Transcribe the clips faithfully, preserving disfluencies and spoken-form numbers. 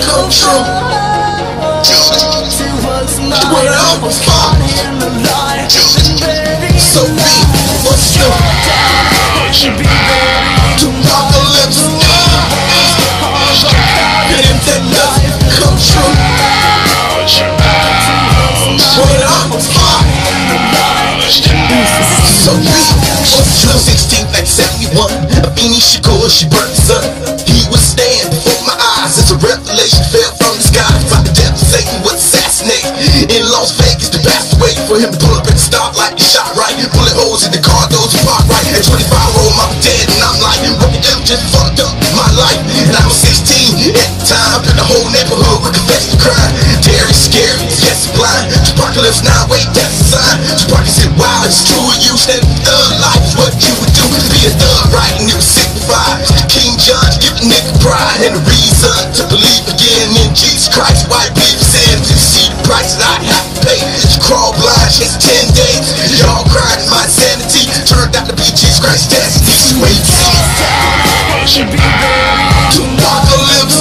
come true. When I was fine, so be what's new. To apocalypse, and that nothing come true. When I was fine, so be what's new. sixteen like seventy-one, a Deniece she burnt the sun. He was stand before my eyes as a revelation fell from the sky. Find the death of Satan was assassinated in Las Vegas. They passed away for him to pull up and start like he shot right. Bullet holes in the car doors and park right. At twenty-five year old, mama dead and I'm like, what the devil just fucked up my life. And I was sixteen at the time, and the whole neighborhood would confess the crime. Terry, scary, yes, blind. Apocalypse now, wait, that's a sign. Tupac said, wow, it's true. You stand in thug life is what you would do. Be a thug, right? And it was signified. King John give a nigga pride and a reason to believe again in Jesus Christ. White people said to see the price that I have to pay. You crawl blind, chase ten days. Y'all cried in my sanity. Turned out to be Jesus Christ's destiny. So wait, see. To apocalypse,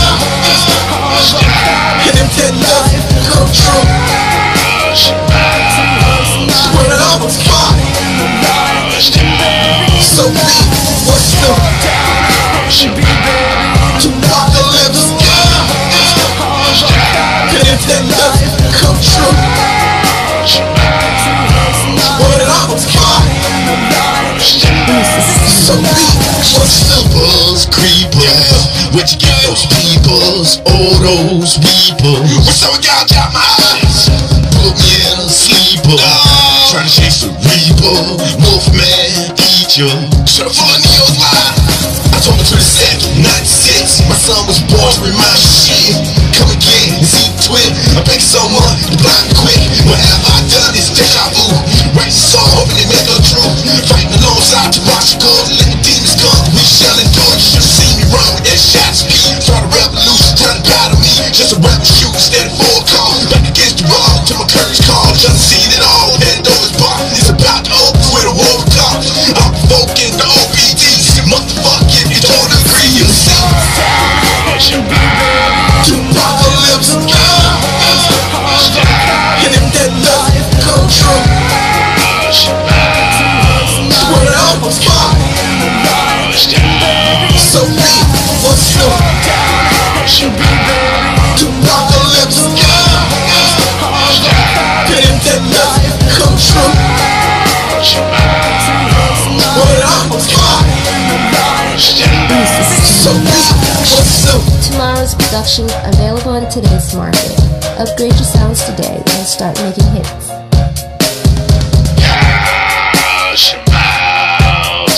and if that nothing come true. When I was fine, so be what's new. To apocalypse, and if that nothing come true. When I was fine, so be what's new. Buzz creepers, where'd you get those peoples? Oh, those people. What's up with y'all, got my eyes? Put me in a sleeper, trying to chase the reaper. Wolfman, eat you. Shut up for a Neo's lie. I told him to the set, ninety-six. My son was born to remind me shit. Come again, see the twin. I beg someone to blind me quick. What have I done? It's deja vu. Write the song, hoping they make it true. Fighting alongside to watch the gold. Let the demons come. We shall endure. You should've seen me run with that shot speed. Start a revolution, trying to battle me. Just a rebel shoot instead of full call. Back against the wall till my courage call. Just seen it all. Pandora's box is about to open with a war call. I'm provoking the O B Ds. Motherfucker, you don't agree, you see. To apocalypse, and if that nothing come true. When I was fine, so be what's new. To apocalypse, and if that nothing come true. When I was fine, so be what's new. Tomorrow's production available in today's market. Upgrade your sounds today and start making hits. Gouge out,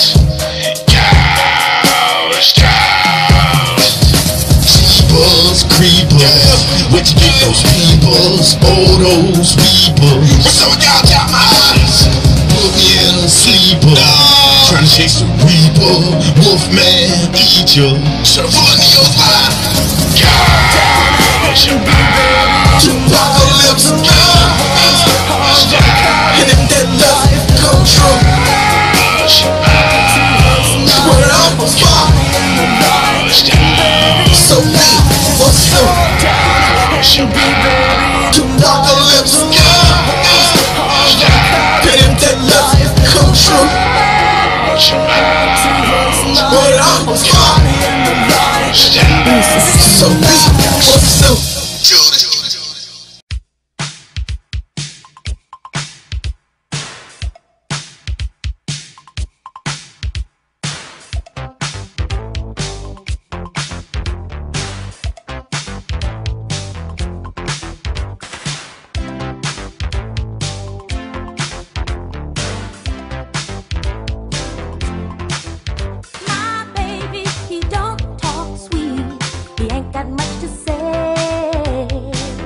gouged out. Jeepers, creepers, where'd you get those peoples? Oh, those people. What's up with y'all, got my eyes? Put me in a sleeper, trying to chase the reaper. Wolfman, eat you. Shut up for a Neo's lie. Gouge out. To apocalypse, and if that nothing come true. When I was fine, so be what's new. To apocalypse, and if that nothing come true. When I was fine, so be what's new. He ain't got much to say.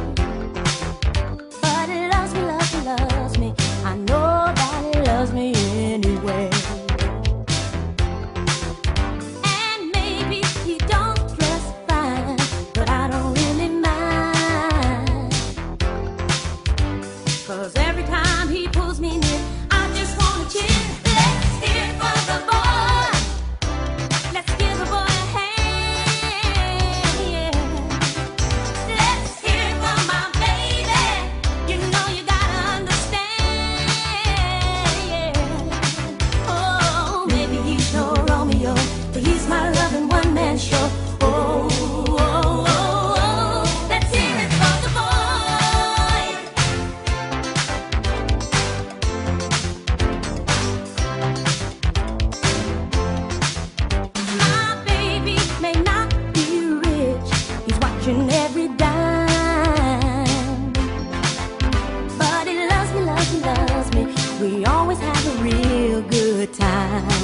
good time.